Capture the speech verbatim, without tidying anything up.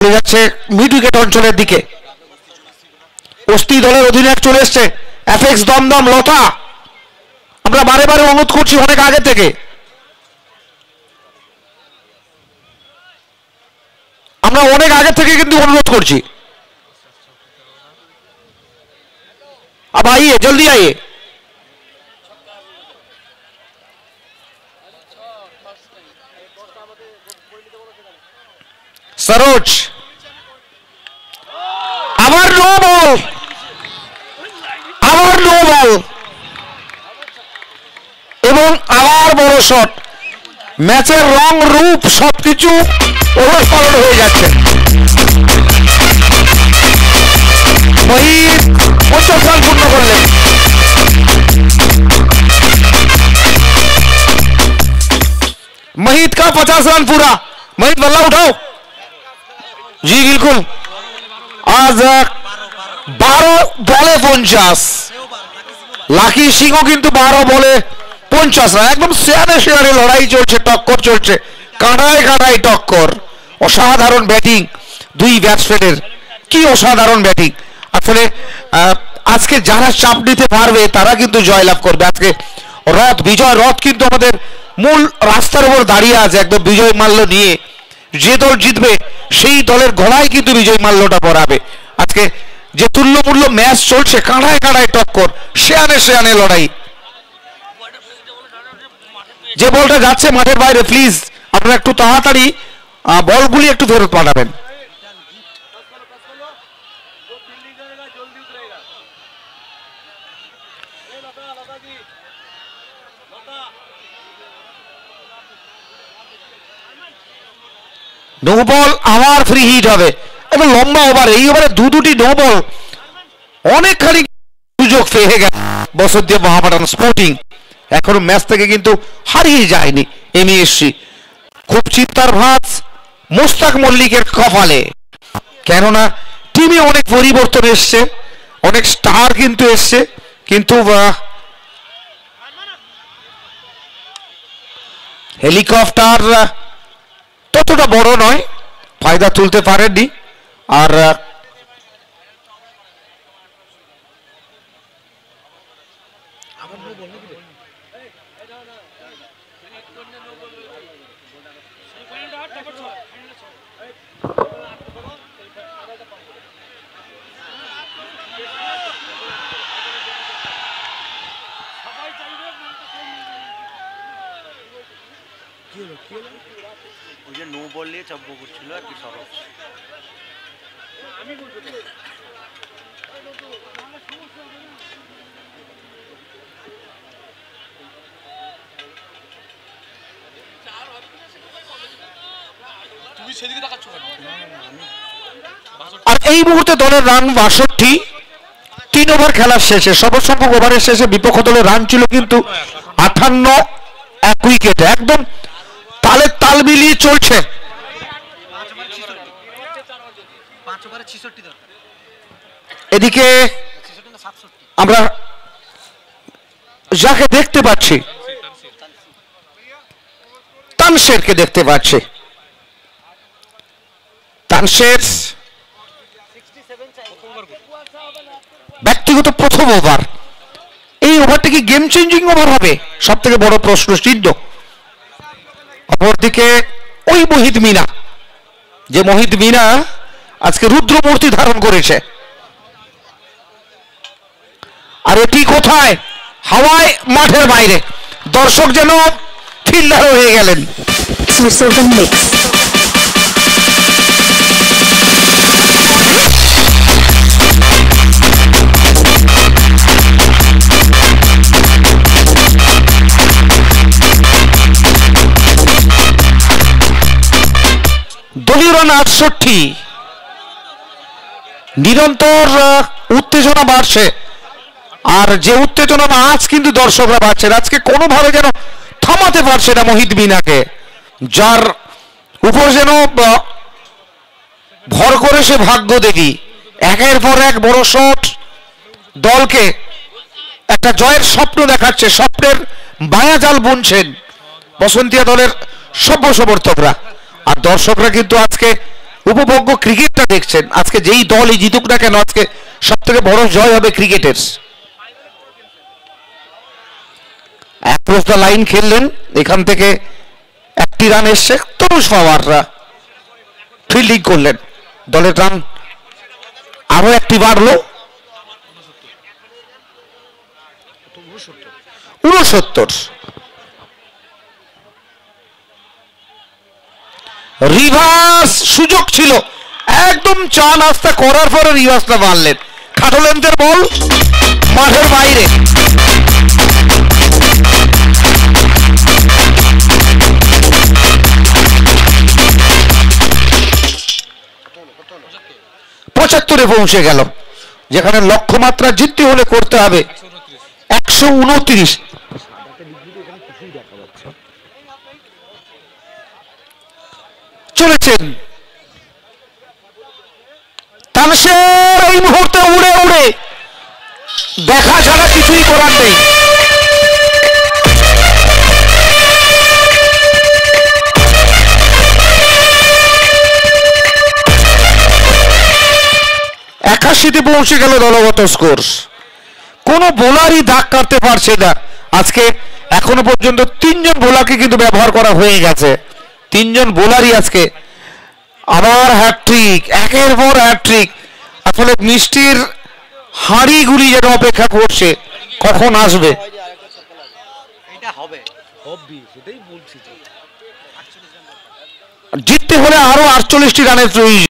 যাচ্ছে mid wicket অঞ্চলের দিকে। অস্তি দলের অধিনায়ক চলে এসছে এফএক্স দমদম লতা। আমরা বারে বারে অনুরোধ করছি অনেক আগে থেকে, আমরা অনেক আগে থেকে কিন্তু অনুরোধ করছি, अब आइए जल्दी आइए। सरोज আবার নো বল, আবার নো বল এবং আবার বড় শট। ম্যাচের রং রূপ সবকিছু ওলটপালট হয়ে যাচ্ছে। মহিত পঞ্চাশ রান পূর্ণ করলেন। महीद का पचास रन पूरा। महीद बल्ला उठाओ जी। बिल्कुल आज बारह बॉले पचास। लाकी सिंह किंतु बारह बॉले पचास रन। एकदम सेयाने सेयाने लड़ाई चलছে, टक्कर चलছে, কাঁটায় কাঁটায় টক্কর। অসাধারণ ব্যাটিং দুই ব্যাটসম্যানের, কি অসাধারণ ব্যাটিং। আসলে আজকে যারা চাপ নিতে পারবে তারা কিন্তু জয়লাভ করবে। আজকে রথ বিজয় রথ কিন্তু আমাদের মূল রাস্তার উপর দাঁড়িয়ে আছে একদম বিজয় মাল্য নিয়ে। যে দল জিতবে সেই দলের ঘোড়ায় কিন্তু বিজয় মাল্যটা পরাবে। আজকে যে তুল্যমূল্য ম্যাচ চলছে, কাঁড়ায় কাঁড়ায় টক্কর, শেয়ানে শেয়ানে লড়াই। যে বলটা যাচ্ছে মাঠের বাইরে, প্লিজ আপনারা একটু তাড়াতাড়ি বলগুলি একটু ফেরত পাঠাবেন। নো বল আবার ফ্রি হিট হবে এবং লম্বা ওভার। এই ওভারে দু দুটি নো বল, অনেকখানি সুযোগ পেয়ে গেল বসন্তীয়া মহামেডান স্পোর্টিং। এখনো ম্যাচ থেকে কিন্তু হারিয়ে যায়নি এমএসসি। খুব চিন্তার ভাঁজ মোস্তাক মল্লিকের কপালে, কেননা টিমে অনেক পরিবর্তন এসছে, অনেক স্টার কিন্তু এসছে, কিন্তু হেলিকপ্টার ততটা বড় নয়, ফায়দা তুলতে পারেননি। আর নো বল নিয়ে চাপ করছিল আর কি সরজ। আর এই মুহূর্তে দলের রান বাষট্টি। তিন ওভার খেলার শেষে সর্বসংখ্যক ওভারের শেষে বিপক্ষ দলের রান ছিল কিন্তু আটান্ন। এক উইকেটে একদম তালে তাল মিলিয়ে চলছে। এদিকে আমরা যাকে দেখতে পাচ্ছি, তানশেরকে দেখতে পাচ্ছি। তানশের ব্যক্তিগত প্রথম ওভার। এই ওভারটা কি গেম চেঞ্জিং ওভার হবে? সব থেকে বড় প্রশ্ন চিহ্ন। অপরদিকে ওই মোহিত মিনা, যে মোহিত মিনা আজকে রুদ্রমূর্তি ধারণ করেছে। আর এটি কোথায়? হাওয়ায়, মাঠের বাইরে। দর্শক যেন ফিল্ডার হয়ে গেলেন। দলীয় রান আটষট্টি। নিরন্তর উত্তেজনা বাড়ছে, আর যে উত্তেজনা আজ কিন্তু দর্শকরা বাড়ছে। আজকে কোনোভাবে যেন থামাতে পারছে না মোহিত মিনাকে, যার উপর যেন ভর করে সে ভাগ্য দেবী। একের পর এক বড় শট দলকে একটা জয়ের স্বপ্ন দেখাচ্ছে। স্বপ্নের মায়াজাল বুনছেন বসন্তিয়া দলের সভ্য সমর্থকরা। আর দর্শকরা কিন্তু আজকে উপভোগ্য ক্রিকেটটা দেখছেন। আজকে যেই দলই জিতুক না কেন, আজকে সব থেকে বড় জয় হবে ক্রিকেটের। অ্যাক্রস দ্য লাইন খেললেন, এখান থেকে একটি রান এসছে, তরুষ পাওয়াররা ফিল্ডিং করলেন, দলের রান আরো একটি বাড়লো উনসত্তর। রিভার্স সুযোগ ছিল, একদম চা নাস্তা করার পরে রিভার্সটা মারলেন, খাটো লেন্থের বল মাঠের বাইরে। পঁচাত্তরে পৌঁছে গেল, যেখানে লক্ষ্যমাত্রা জিততে হলে করতে হবে একশো উনত্রিশ। চলেছেন তানসের, এই মুহূর্তে উড়ে উড়ে দেখা ছাড়া কিছুই করার নেই। একাশিতে পৌঁছে গেল দলগত স্কোর। কোন বোলারই দাগ কাটতে পারছে না আজকে। এখনো পর্যন্ত তিনজন বোলারকে কিন্তু ব্যবহার করা হয়ে গেছে, তিনজন বোলারই আজকে আবার হ্যাট্রিক, একের পর হ্যাট্রিক। আসলে মিষ্টির হাঁড়িগুলি যেন অপেক্ষা করছে কখন আসবে। জিততে হলে আরো আটচল্লিশটি রানের প্রয়োজন।